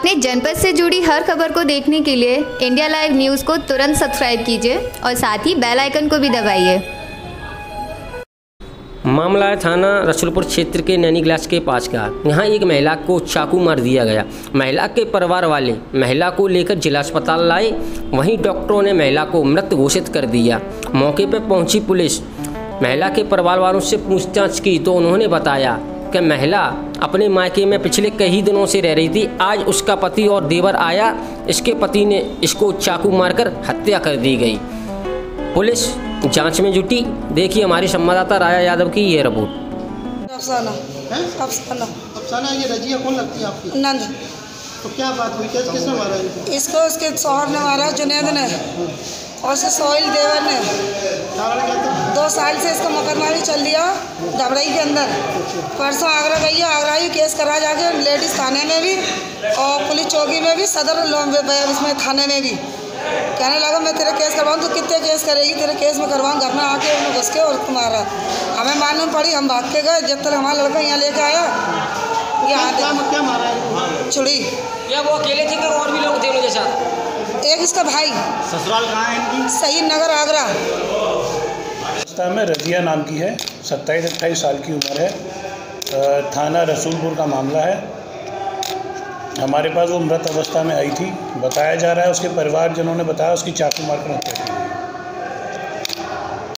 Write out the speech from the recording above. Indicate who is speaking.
Speaker 1: अपने जनपद से जुड़ी हर खबर को देखने के लिए इंडिया लाइव न्यूज़ को तुरंत सब्सक्राइब कीजिए और साथ ही बेल आइकन को भी दबाइए।
Speaker 2: मामला है थाना रसूलपुर क्षेत्र के नैनी ग्लास के पास का। यहाँ एक महिला को चाकू मार दिया गया। महिला के परिवार वाले महिला को लेकर जिला अस्पताल लाए, वहीं डॉक्टरों ने महिला को मृत घोषित कर दिया। मौके पर पहुंची पुलिस महिला के परिवार वालों से पूछताछ की तो उन्होंने बताया कि महिला अपने मायके में पिछले कई दिनों से रह रही थी। आज उसका पति और देवर आया, इसके पति ने इसको चाकू मारकर हत्या कर दी गई। पुलिस जांच में जुटी। देखिए हमारी संवाददाता राया यादव की ये रिपोर्ट।
Speaker 3: अफसाना ये रजिया कौन लगती है आपकी?
Speaker 4: नंद।
Speaker 3: तो क्या बात हुई, किसने मारा
Speaker 4: इसको? उसके शौहर ने मारा, जुनेद ने, और उसके सोहेल देवर ने। 2 साल से इसका मुकदमा भी चल दिया धबड़ई के अंदर। परसों आगरा गई है, आगरा ही केस करा जाके लेडीज़ थाने में भी और पुलिस चौकी में भी, सदर इसमें थाने में भी। कहने लगा मैं तेरे केस करवाऊँ, तो कितने केस करेगी, तेरे केस में करवाऊँ। घर में आके उन्हें घुस के और मारा। हमें मालूम पड़ी, हम भाग के गए। जब तक हमारा लड़का यहाँ लेके आया,
Speaker 3: क्या मारा है?
Speaker 4: छुड़ी।
Speaker 2: क्या वो अकेले थे और भी लोग थे उनके साथ?
Speaker 4: एक इसका भाई।
Speaker 3: ससुराल कहाँ है इनकी?
Speaker 4: सईद नगर आगरा।
Speaker 5: में रजिया नाम की है, 27-28 साल की उम्र है। थाना रसूलपुर का मामला है। हमारे पास वो मृत अवस्था में आई थी। बताया जा रहा है उसके परिवारजनों ने बताया उसकी चाकू मारकर हत्या की।